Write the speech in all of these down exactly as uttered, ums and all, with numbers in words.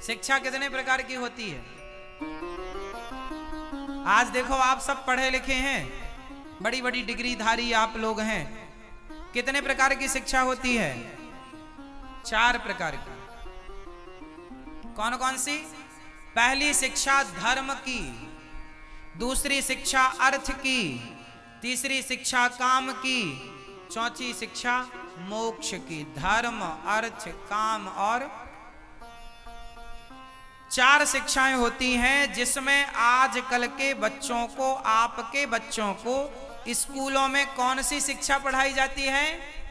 शिक्षा कितने प्रकार की होती है? आज देखो, आप सब पढ़े लिखे हैं, बड़ी बड़ी डिग्री धारी आप लोग हैं। कितने प्रकार की शिक्षा होती है? चार प्रकार की। कौन कौन सी? पहली शिक्षा धर्म की, दूसरी शिक्षा अर्थ की, तीसरी शिक्षा काम की, चौथी शिक्षा मोक्ष की। धर्म, अर्थ, काम और चार शिक्षाएं होती हैं, जिसमें आजकल के बच्चों को, आपके बच्चों को स्कूलों में कौन सी शिक्षा पढ़ाई जाती है?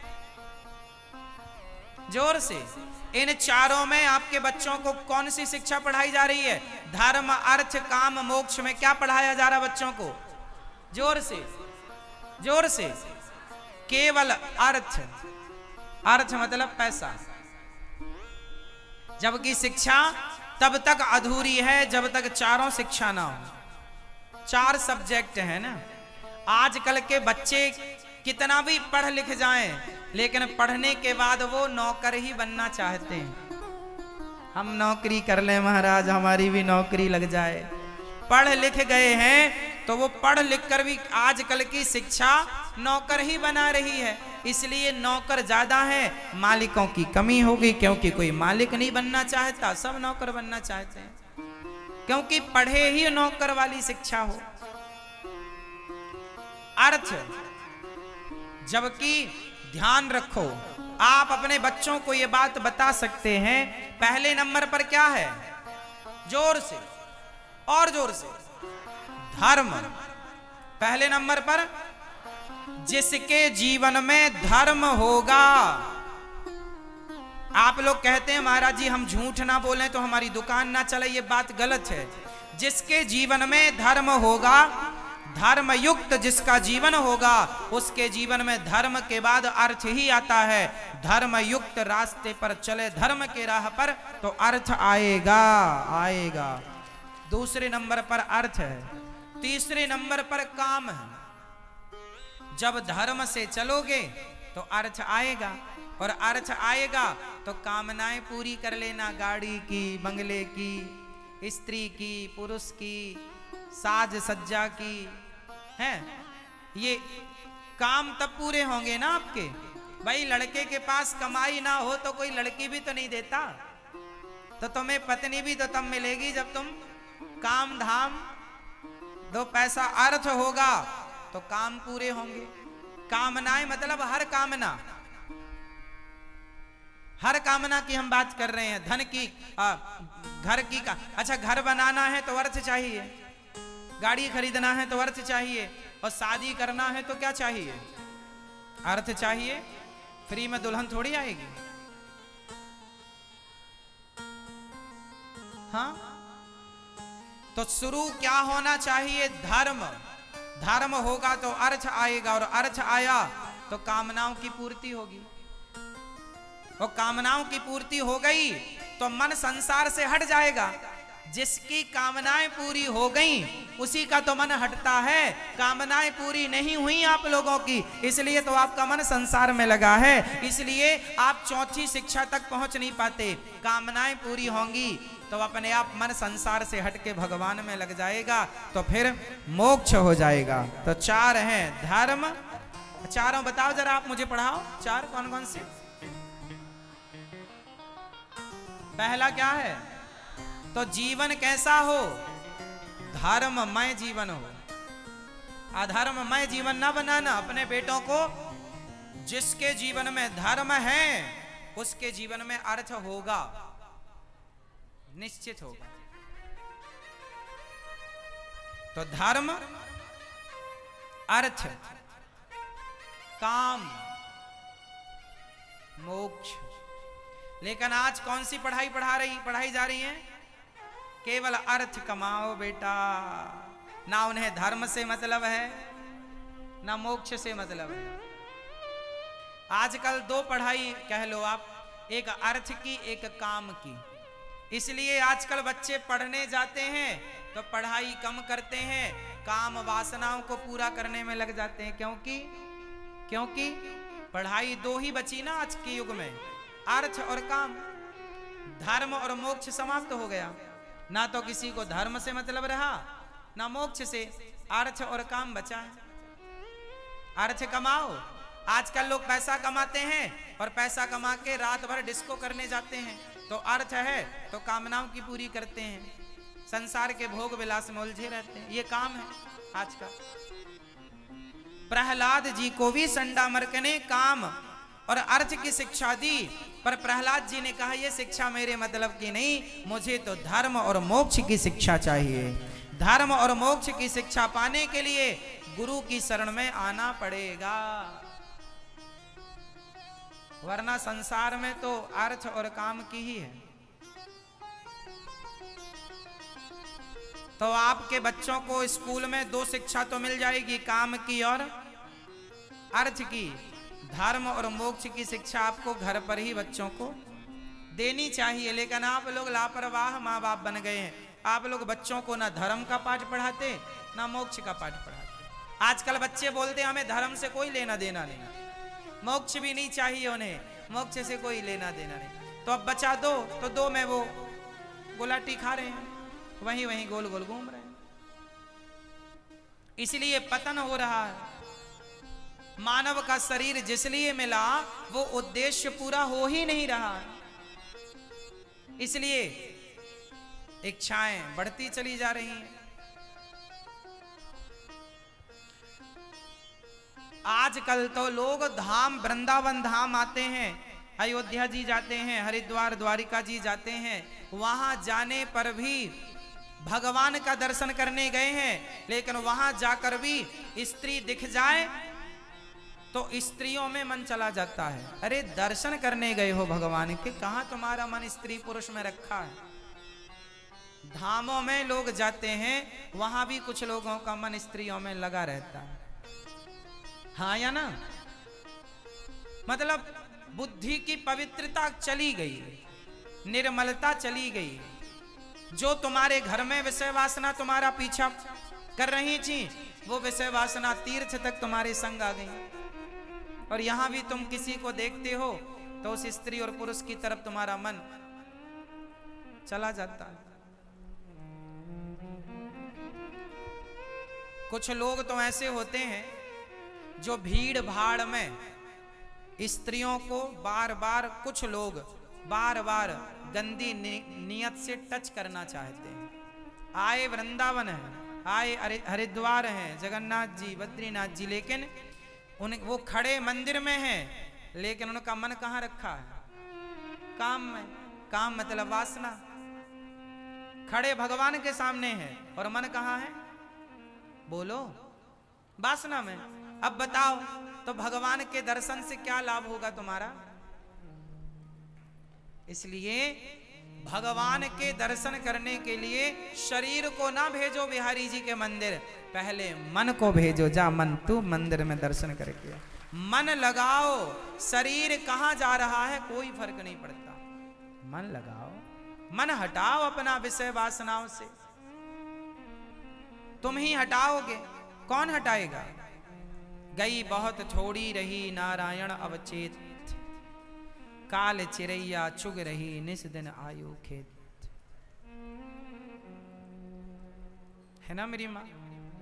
जोर से। इन चारों में आपके बच्चों को कौन सी शिक्षा पढ़ाई जा रही है? धर्म, अर्थ, काम, मोक्ष में क्या पढ़ाया जा रहा बच्चों को? जोर से, जोर से। केवल अर्थ। अर्थ मतलब पैसा। जबकि शिक्षा तब तक अधूरी है जब तक चारों शिक्षा ना हो। चार सब्जेक्ट है ना। आजकल के बच्चे कितना भी पढ़ लिख जाएं, लेकिन पढ़ने के बाद वो नौकर ही बनना चाहते हैं। हम नौकरी कर लें महाराज, हमारी भी नौकरी लग जाए। पढ़ लिख गए हैं तो वो पढ़ लिख कर भी आजकल की शिक्षा नौकर ही बना रही है। इसलिए नौकर ज्यादा है, मालिकों की कमी होगी, क्योंकि कोई मालिक नहीं बनना चाहता, सब नौकर बनना चाहते हैं, क्योंकि पढ़े ही नौकर वाली शिक्षा हो। अर्थ। जबकि ध्यान रखो, आप अपने बच्चों को यह बात बता सकते हैं, पहले नंबर पर क्या है? जोर से और जोर से। धर्म। पहले नंबर पर जिसके जीवन में धर्म होगा। आप लोग कहते हैं महाराज जी हम झूठ ना बोलें तो हमारी दुकान ना चले, ये बात गलत है। जिसके जीवन में धर्म होगा, धर्म युक्त जिसका जीवन होगा, उसके जीवन में धर्म के बाद अर्थ ही आता है। धर्म युक्त रास्ते पर चले, धर्म के राह पर, तो अर्थ आएगा, आएगा। दूसरे नंबर पर अर्थ है, तीसरे नंबर पर काम है। जब धर्म से चलोगे तो अर्थ आएगा, और अर्थ आएगा तो कामनाएं पूरी कर लेना, गाड़ी की, बंगले की, स्त्री की, पुरुष की, साज सज्जा की, हैं? ये काम तब पूरे होंगे ना आपके। भाई लड़के के पास कमाई ना हो तो कोई लड़की भी तो नहीं देता, तो तुम्हें पत्नी भी तो तब मिलेगी जब तुम काम धाम दो पैसा। अर्थ होगा तो काम पूरे होंगे। कामनाएं मतलब हर कामना, हर कामना की हम बात कर रहे हैं। धन की, आ, घर की का, अच्छा घर बनाना है तो अर्थ चाहिए, गाड़ी खरीदना है तो अर्थ चाहिए, और शादी करना है तो क्या चाहिए? अर्थ चाहिए। फ्री में दुल्हन थोड़ी आएगी। हाँ, तो शुरू क्या होना चाहिए? धर्म। धर्म होगा तो अर्थ आएगा, और अर्थ आया तो कामनाओं की पूर्ति होगी, और कामनाओं की पूर्ति हो गई तो मन संसार से हट जाएगा। जिसकी कामनाएं पूरी हो गई उसी का तो मन हटता है। कामनाएं पूरी नहीं हुई आप लोगों की, इसलिए तो आपका मन संसार में लगा है, इसलिए आप चौथी शिक्षा तक पहुंच नहीं पाते। कामनाएं पूरी होंगी तो अपने आप मन संसार से हटके भगवान में लग जाएगा, तो फिर मोक्ष हो जाएगा। तो चार हैं धर्म। चारों बताओ जरा, आप मुझे पढ़ाओ, चार कौन कौन से? पहला क्या है? तो जीवन कैसा हो? धर्ममय जीवन हो। अधर्ममय जीवन ना बनाना अपने बेटों को। जिसके जीवन में धर्म है उसके जीवन में अर्थ होगा, निश्चित होगा। तो धर्म, अर्थ, काम, मोक्ष। लेकिन आज कौन सी पढ़ाई पढ़ा रही पढ़ाई जा रही है? केवल अर्थ कमाओ बेटा, ना उन्हें धर्म से मतलब है ना मोक्ष से मतलब है। आजकल दो पढ़ाई कह लो आप, एक अर्थ की एक काम की। इसलिए आजकल बच्चे पढ़ने जाते हैं तो पढ़ाई कम करते हैं, काम वासनाओं को पूरा करने में लग जाते हैं। क्योंकि क्योंकि पढ़ाई दो ही बची ना आज के युग में, अर्थ और काम। धर्म और मोक्ष समाप्त हो गया। ना तो किसी को धर्म से मतलब रहा ना मोक्ष से, अर्थ और काम बचा है। अर्थ कमाओ। आजकल लोग पैसा कमाते हैं और पैसा कमा के रात भर डिस्को करने जाते हैं, तो अर्थ है तो कामनाओं की पूरी करते हैं, संसार के भोग विलास में उलझे रहते हैं। ये काम है आज का। प्रहलाद जी को भी संडामर्क ने काम और अर्थ की शिक्षा दी, पर प्रहलाद जी ने कहा यह शिक्षा मेरे मतलब की नहीं, मुझे तो धर्म और मोक्ष की शिक्षा चाहिए। धर्म और मोक्ष की शिक्षा पाने के लिए गुरु की शरण में आना पड़ेगा, वरना संसार में तो अर्थ और काम की ही है। तो आपके बच्चों को स्कूल में दो शिक्षा तो मिल जाएगी, काम की और अर्थ की। धर्म और मोक्ष की शिक्षा आपको घर पर ही बच्चों को देनी चाहिए, लेकिन आप लोग लापरवाह माँ बाप बन गए हैं। आप लोग बच्चों को ना धर्म का पाठ पढ़ाते ना मोक्ष का पाठ पढ़ाते। आजकल बच्चे बोलते हमें धर्म से कोई लेना देना नहीं, मोक्ष भी नहीं चाहिए उन्हें, मोक्ष से कोई लेना देना नहीं। तो अब बचा दो तो दो में वो गुलाटी खा रहे हैं, वहीं वहीं गोल गोल घूम रहे हैं। इसलिए पतन हो रहा है। मानव का शरीर जिसलिए मिला वो उद्देश्य पूरा हो ही नहीं रहा है, इसलिए इच्छाएं बढ़ती चली जा रही हैं। आजकल तो लोग धाम, वृंदावन धाम आते हैं, अयोध्या जी जाते हैं, हरिद्वार द्वारिका जी जाते हैं, वहां जाने पर भी भगवान का दर्शन करने गए हैं, लेकिन वहां जाकर भी स्त्री दिख जाए तो स्त्रियों में मन चला जाता है। अरे दर्शन करने गए हो भगवान के, कहां तुम्हारा मन स्त्री पुरुष में रखा है। धामों में लोग जाते हैं, वहां भी कुछ लोगों का मन स्त्रियों में लगा रहता है, हाँ या ना? मतलब बुद्धि की पवित्रता चली गई, निर्मलता चली गई। जो तुम्हारे घर में विषय वासना तुम्हारा पीछा कर रही थी, वो विषय वासना तीर्थ तक तुम्हारे संग आ गई। और यहां भी तुम किसी को देखते हो तो उस स्त्री और पुरुष की तरफ तुम्हारा मन चला जाता है। कुछ लोग तो ऐसे होते हैं जो भीड़ भाड़ में स्त्रियों को बार बार, कुछ लोग बार बार गंदी नियत से टच करना चाहते हैं। आए वृंदावन है, आए हरिद्वार है, जगन्नाथ जी, बद्रीनाथ जी, लेकिन उन वो खड़े मंदिर में हैं, लेकिन उनका मन कहाँ रखा है? काम में। काम मतलब वासना। खड़े भगवान के सामने है और मन कहाँ है? बोलो, वासना में। अब बताओ तो भगवान के दर्शन से क्या लाभ होगा तुम्हारा? इसलिए भगवान के दर्शन करने के लिए शरीर को ना भेजो बिहारी जी के मंदिर, पहले मन को भेजो। जा मन, तू मंदिर में दर्शन करके मन लगाओ। शरीर कहाँ जा रहा है कोई फर्क नहीं पड़ता, मन लगाओ। मन हटाओ अपना विषय वासनाओं से। तुम ही हटाओगे, कौन हटाएगा? गई बहुत थोड़ी रही नारायण अवचेत, काल चिरैया चुग रही निस दिन आयु खेत। है ना मेरी माँ?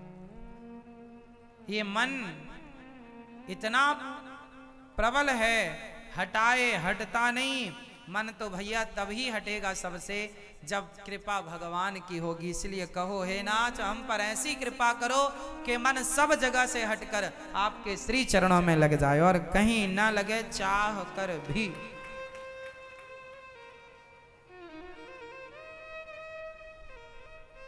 ये मन इतना प्रबल है, हटाए हटता नहीं। मन तो भैया तभी हटेगा सबसे जब कृपा भगवान की होगी। इसलिए कहो हे नाथ हम पर ऐसी कृपा करो कि मन सब जगह से हटकर आपके श्री चरणों में लग जाए और कहीं ना लगे चाह कर भी।